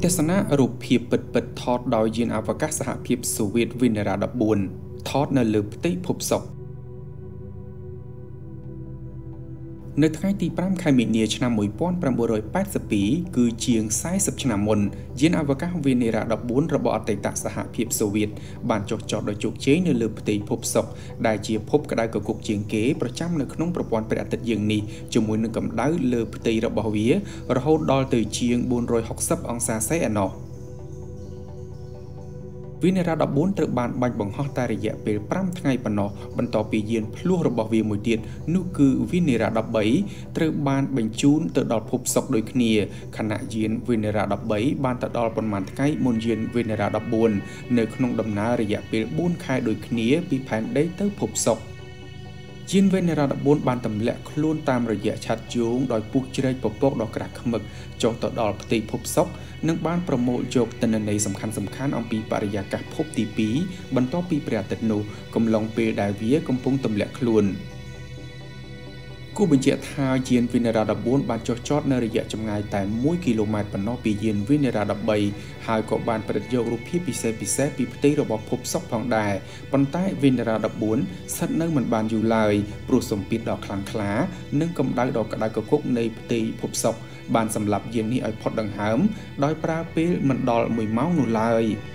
ទេសនារូបភាពពិតៗថតដោយយានអវកាសសហភាពសូវៀត Venera 14 ថតនៅលើផ្ទៃភពសុក្រនៅថ្ងៃទី5ខែមីនាឆ្នាំ1982គឺជាង40ឆ្នាំមុនយានអវកាស Venera 14 របស់អតីតសហភាពសូវៀតបានចុះចតដោយជោគជ័យនៅលើផ្ទៃភពសុក្រដែលជាភពក្តៅគគុកជាងគេប្រចាំនៅក្នុងប្រព័ន្ធព្រះអាទិត្យយើងនេះជាមួយនឹងកម្ដៅលើផ្ទៃរបស់វារហូតដល់ទៅជាង460អង្សាសេឯណោះVenera 14 ត្រូវបានបាញ់បង្ហោះតែរយៈពេល5ថ្ងៃប៉ុណ្ណោះបន្ទាប់ពីយានភ្លោះរបស់វាមួយទៀតនោះគឺ Venera 13 ត្រូវបានបញ្ជូនទៅដល់ភពសុក្រដូចគ្នាខណៈយាន Venera 13 បានទៅដល់ប៉ុន្មានថ្ងៃមុនយាន Venera 14 នៅក្នុងដំណើររយៈពេល4ខែដូចគ្នាពីផែនដីទៅភពសុក្រយាន Venera 14 បានទម្លាក់ខ្លួនតាមរយៈឆ័ត្រយោងដោយពុះជ្រែកពពកដ៏ក្រាស់ឃ្មឹកចុះទៅដល់ផ្ទៃភពសុក្រនិងបានប្រមូលយកទិន្នន័យសំខាន់ៗអំពីបរិយាកាសភពទី2បន្ទាប់ពីព្រះអាទិត្យនោះកំឡុងពេលដែលវាកំពុងទម្លាក់ខ្លួនគូបញ្ជាក់ថាយាន Venera 14 បានចុះចតនៅរយៈចម្ងាយតែ1គីឡូម៉ែត្រប៉ុណ្ណោះពីយាន Venera 13 ហើយក៏បានប្រឌិតយករូបភាពពិសេសៗពីផ្ទៃរបស់ភពសុក្រផងដែរប៉ុន្តែ Venera 14 ស្ថិតនៅមិនបានយូរឡើយព្រោះសម្ពាធដ៏ខ្លាំងក្លានិងកម្ដៅដ៏ក្តៅគគុកនៃផ្ទៃភពសុក្របានសម្លាប់យាននេះឲ្យផុតដង្ហើមដោយប្រើពេលមិនដល់1ម៉ោងនោះឡើយ។